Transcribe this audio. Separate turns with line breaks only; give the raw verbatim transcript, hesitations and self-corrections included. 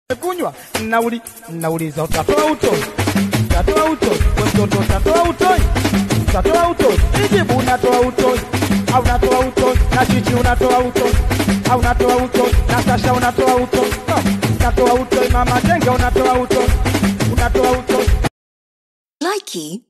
kunywa nauli nauliza utatoa utoi utatoa utoi mtoto utatoa utoi utatoa utoi ijibu unatoa utoi au unatoa utoi na chichi unatoa utoi au unatoa utoi na Sasha unatoa utoi unatoa utoi mama Jenge unatoa utoi unatoa utoi
Likey